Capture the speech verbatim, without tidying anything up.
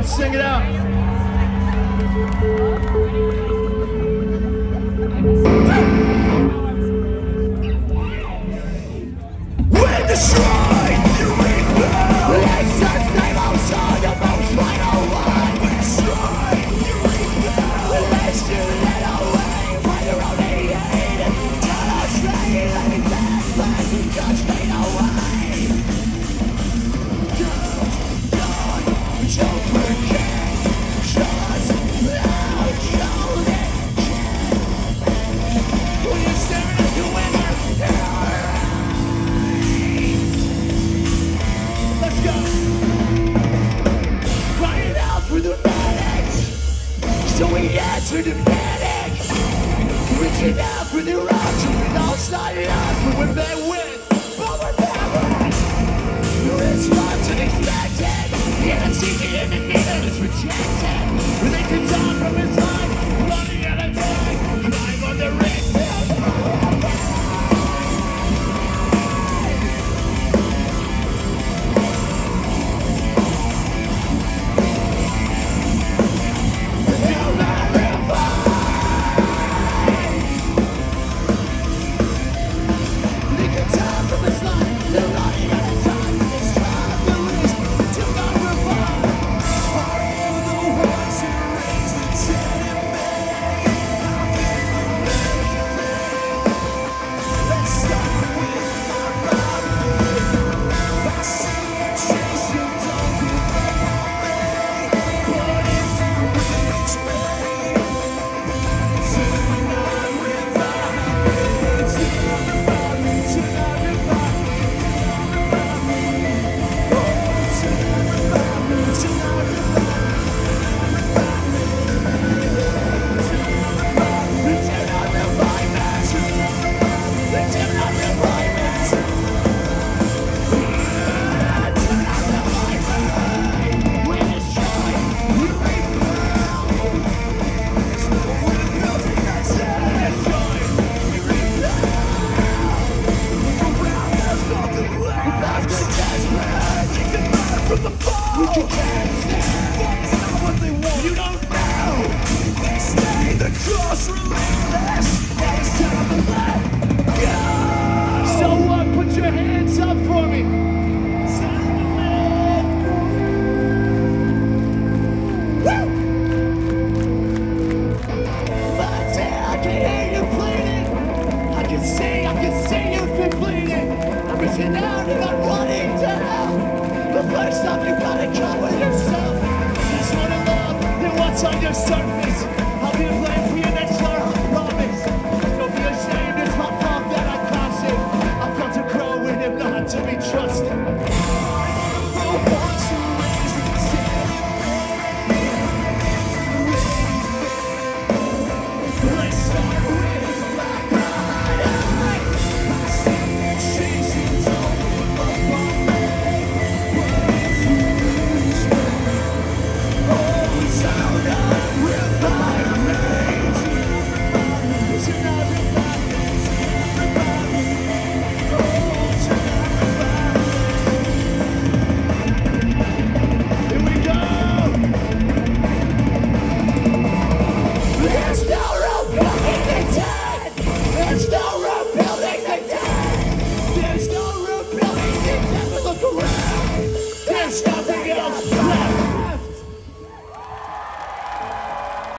Let's sing it out. When the shrine you rebel, it's the same old song, the most final one. When the shrine you rebel, let's do it away. Find your own aid, tell us straight, let me back, let me just fade away. Don't, don't, don't forget, just loud, shout it. When you're staring at the winner, let's go! Crying out for the medics, so we answer the panic. Reaching out for the option, we all started out, but when they win, but we're back. The response unexpected, yet I'm seeking in the needle is rejected. They can talk from his life, running out of time, climb on the ring. First up, you gotta come with yourself. Just wanna love and what's on your surface.